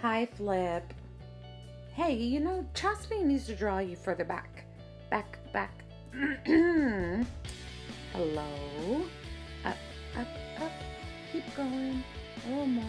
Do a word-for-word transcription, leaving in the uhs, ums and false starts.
Hi, Flip. Hey, you know, Chastity needs to draw you further back. Back, back. Hello. Up, up, up. Keep going. A little more.